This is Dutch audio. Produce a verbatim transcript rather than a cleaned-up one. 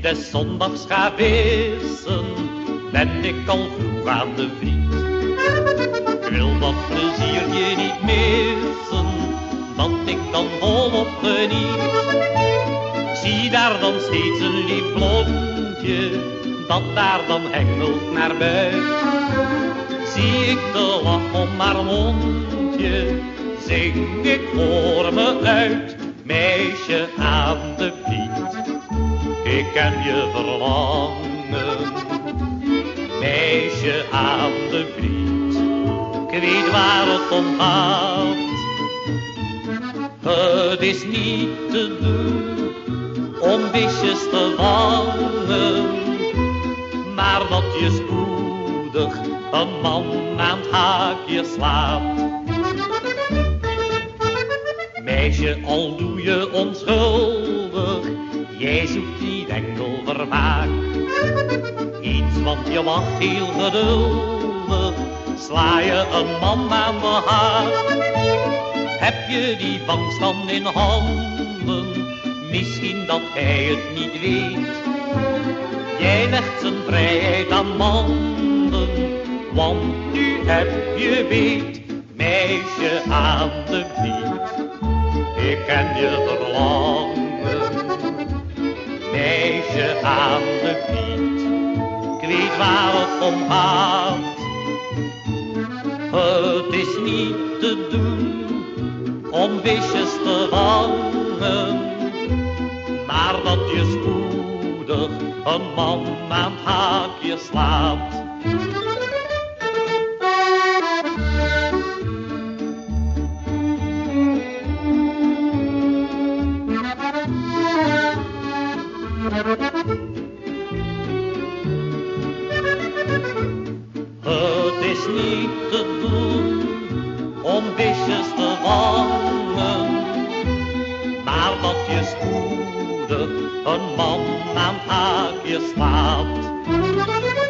des zondags ga vissen, ben ik al vroeg aan de vriend. Ik wil dat pleziertje niet missen, dat ik dan volop geniet. Zie daar dan steeds een lief blondje, dat daar dan hengelt naar buiten. Zie ik de lach om haar mondje, zing ik voor me uit. Meisje aan de Piet, ik ken je verlangen. Meisje aan de Piet, ik weet waar het om gaat. Het is niet te doen om visjes te vangen, maar dat je spoedig een man aan het haakje slaat. Meisje, al doe je onschuldig, jij zoekt niet enkel vermaak. Iets, want je wacht heel geduldig, sla je een man aan de haak. Heb je die vangst dan in handen, misschien dat hij het niet weet. Jij legt zijn vrijheid aan manden, want nu heb je weet. Meisje aan de Piet, ik ken je verlangen. Meisje aan de Piet, ik weet waar het om gaat. Het is niet te doen om visjes te vangen, maar dat je spoedig een man aan het haakje slaat. Het is niet te doen om visjes te vangen, maar dat je spoedig een man aan het haakje slaat.